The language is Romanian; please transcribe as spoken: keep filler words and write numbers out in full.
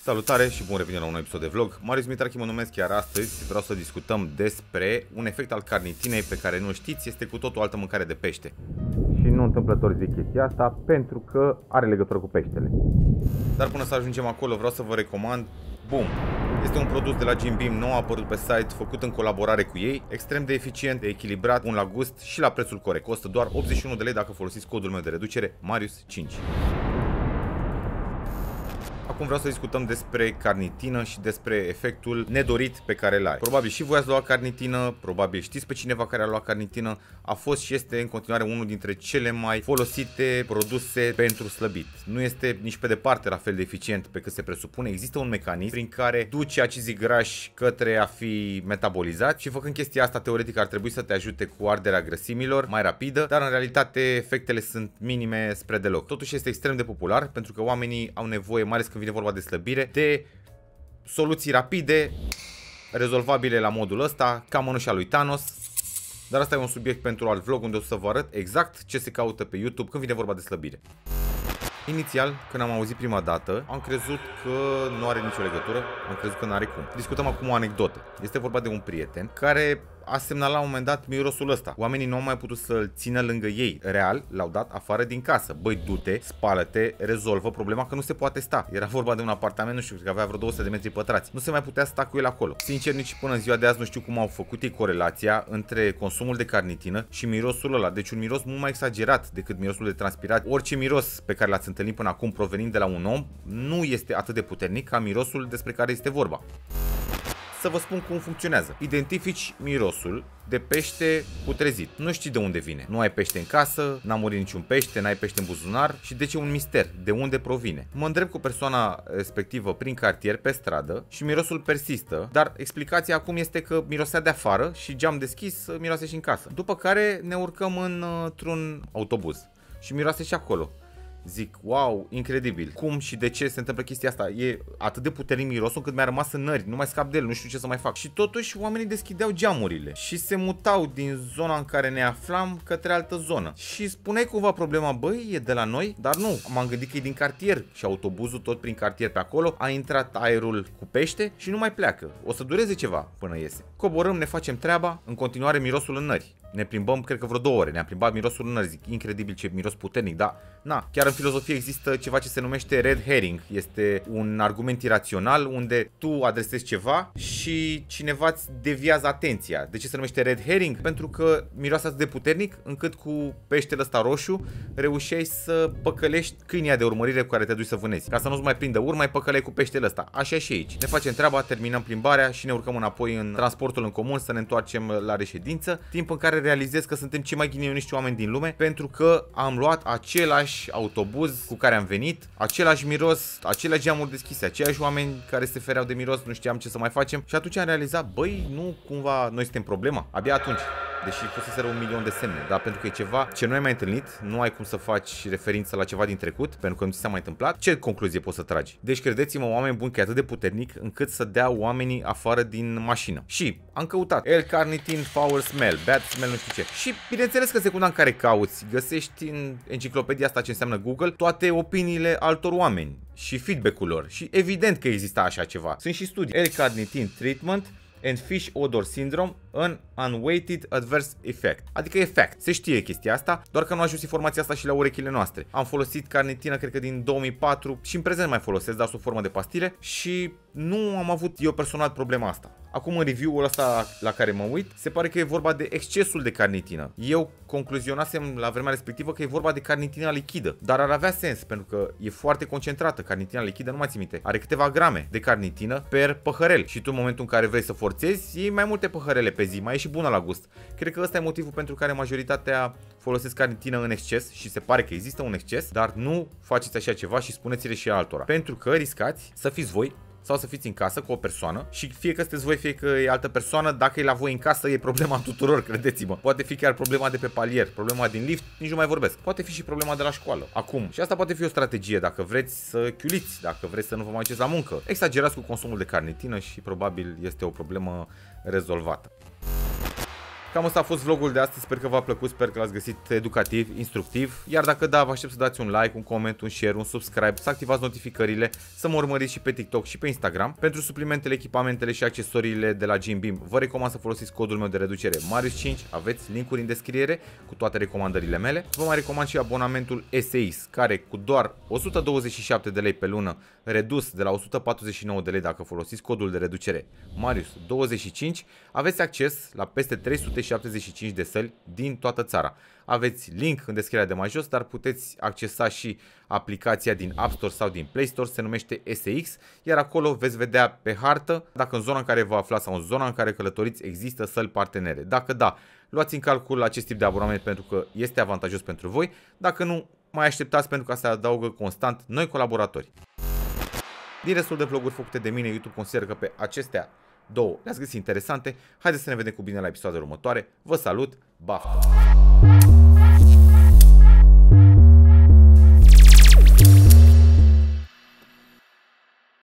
Salutare și bun revenit la un nou episod de vlog. Marius Mitrachi mă numesc, iar astăzi vreau să discutăm despre un efect al carnitinei pe care nu știți, este cu totul o altă mâncare de pește. Și nu întâmplător zic chestia asta pentru că are legătură cu peștele. Dar până să ajungem acolo vreau să vă recomand Boom. Este un produs de la Jim Beam, nou apărut pe site, făcut în colaborare cu ei, extrem de eficient, de echilibrat, bun la gust și la prețul corect. Costă doar optzeci și unu de lei dacă folosiți codul meu de reducere Marius cinci. Acum vreau să discutăm despre carnitină și despre efectul nedorit pe care îl are. Probabil și voi ați luat carnitină, probabil știți pe cineva care a luat carnitină. A fost și este în continuare unul dintre cele mai folosite produse pentru slăbit. Nu este nici pe departe la fel de eficient pe cât se presupune. Există un mecanism prin care duce acizii grași către a fi metabolizat și făcând chestia asta teoretic ar trebui să te ajute cu arderea grăsimilor mai rapidă, dar în realitate efectele sunt minime spre deloc. Totuși este extrem de popular pentru că oamenii au nevoie, mai ales când vine vorba de slăbire, de soluții rapide, rezolvabile la modul ăsta, ca mănușa lui Thanos. Dar asta e un subiect pentru alt vlog unde o să vă arăt exact ce se caută pe YouTube când vine vorba de slăbire. Inițial, când am auzit prima dată, am crezut că nu are nicio legătură, am crezut că nu are cum. Discutăm acum o anecdotă. Este vorba de un prieten care a semnalat la un moment dat mirosul ăsta. Oamenii nu au mai putut să-l țină lângă ei. Real, l-au dat afară din casă. Băi, du-te, spală-te, rezolvă problema că nu se poate sta. Era vorba de un apartament, nu știu, cred că avea vreo două sute de metri pătrați. Nu se mai putea sta cu el acolo. Sincer, nici până în ziua de azi nu știu cum au făcut ei corelația între consumul de carnitină și mirosul ăla. Deci un miros mult mai exagerat decât mirosul de transpirat. Orice miros pe care l-ați întâlnit până acum provenind de la un om nu este atât de puternic ca mirosul despre care este vorba. Să vă spun cum funcționează. Identifici mirosul de pește putrezit. Nu știi de unde vine. Nu ai pește în casă, n-a murit niciun pește, n-ai pește în buzunar și de ce un mister? De unde provine? Mă îndrept cu persoana respectivă prin cartier, pe stradă și mirosul persistă, dar explicația acum este că mirosea de afară și geam deschis miroase și în casă. După care ne urcăm într-un autobuz și miroase și acolo. Zic, wow, incredibil. Cum și de ce se întâmplă chestia asta? E atât de puternic mirosul încât mi-a rămas în nări, nu mai scap de el, nu știu ce să mai fac. Și totuși oamenii deschideau geamurile și se mutau din zona în care ne aflam către altă zonă. Și spuneai cumva problema, băi, e de la noi? Dar nu, m-am gândit că e din cartier și autobuzul tot prin cartier pe acolo, a intrat aerul cu pește și nu mai pleacă. O să dureze ceva până iese. Coborâm, ne facem treaba, în continuare mirosul în nări. Ne plimbăm, cred că vreo două ore, ne-am plimbat mirosul în nări, zic, incredibil ce miros puternic, dar na, chiar în filozofie există ceva ce se numește red herring. Este un argument irațional unde tu adresezi ceva și cineva îți deviază atenția. De ce se numește red herring? Pentru că miroase atât de puternic încât cu peștele ăsta roșu reușeai să păcălești câinii de urmărire cu care te duci să vânezi. Ca să nu-ți mai prindă urmă, mai păcăleai cu peștele ăsta. Așa și aici. Ne facem treaba, terminăm plimbarea și ne urcăm înapoi în transportul în comun să ne întoarcem la reședință, timp în care realizez că suntem cei mai ghinioniști oameni din lume pentru că am luat același autobuz cu care am venit, același miros, aceleași geamuri deschise, aceiași oameni care se fereau de miros, nu știam ce să mai facem și atunci am realizat, băi, nu cumva noi suntem problema? Abia atunci, deși fuseseră un milion de semne, dar pentru că e ceva ce nu ai mai întâlnit, nu ai cum să faci referință la ceva din trecut, pentru că nu ți s-a mai întâmplat, ce concluzie poți să tragi? Deci credeți-mă, oameni buni, că e atât de puternic încât să dea oamenii afară din mașină. Și am căutat L-carnitin foul smell, bad smell, nu știu ce. Și bineînțeles că secunda în care cauți, găsești în enciclopedia asta ce înseamnă Google toate opiniile altor oameni și feedback-ul lor. Și evident că există așa ceva. Sunt și studii. L-carnitin treatment and fish odor syndrome, an unweighted adverse effect. Adică efect. Se știe chestia asta, doar că nu a ajuns informația asta și la urechile noastre. Am folosit carnitină, cred că din două mii patru și în prezent mai folosesc, dar sub formă de pastile și nu am avut eu personal problema asta. Acum în review-ul ăsta la care mă uit, se pare că e vorba de excesul de carnitină. Eu concluzionasem la vremea respectivă că e vorba de carnitina lichidă, dar ar avea sens pentru că e foarte concentrată. Carnitina lichidă, nu mai țin minte, are câteva grame de carnitină per păhărel și tu în momentul în care vrei să forțezi, iei mai multe păhărele pe zi, mai e și bună la gust. Cred că ăsta e motivul pentru care majoritatea folosesc carnitină în exces și se pare că există un exces, dar nu faceți așa ceva și spuneți-le și altora, pentru că riscați să fiți voi sau să fiți în casă cu o persoană și fie că sunteți voi, fie că e altă persoană, dacă e la voi în casă e problema tuturor, credeți-mă. Poate fi chiar problema de pe palier, problema din lift, nici nu mai vorbesc. Poate fi și problema de la școală. Acum, și asta poate fi o strategie dacă vreți să chiuliți, dacă vreți să nu vă mai duceți la muncă. Exagerați cu consumul de carnitină și probabil este o problemă rezolvată. Cam asta a fost vlogul de astăzi, sper că v-a plăcut, sper că l-ați găsit educativ, instructiv. Iar dacă da, vă aștept să dați un like, un coment, un share, un subscribe, să activați notificările, să mă urmăriți și pe TikTok și pe Instagram. Pentru suplimentele, echipamentele și accesoriile de la Jim Beam, vă recomand să folosiți codul meu de reducere Marius cinci, aveți linkuri în descriere cu toate recomandările mele. Vă mai recomand și abonamentul S X, care cu doar o sută douăzeci și șapte de lei pe lună, redus de la o sută patruzeci și nouă de lei dacă folosiți codul de reducere Marius douăzeci și cinci, aveți acces la peste trei sute șaptezeci și cinci de săli din toată țara. Aveți link în descrierea de mai jos, dar puteți accesa și aplicația din App Store sau din Play Store, se numește S X, iar acolo veți vedea pe hartă dacă în zona în care vă aflați sau în zona în care călătoriți există săli partenere. Dacă da, luați în calcul acest tip de abonament pentru că este avantajos pentru voi, dacă nu, mai așteptați pentru că se adaugă constant noi colaboratori. Din restul de vloguri făcute de mine, YouTube consideră că pe acestea două le-ați găsit interesante. Haideți să ne vedem cu bine la episoadele următoare. Vă salut, baftă!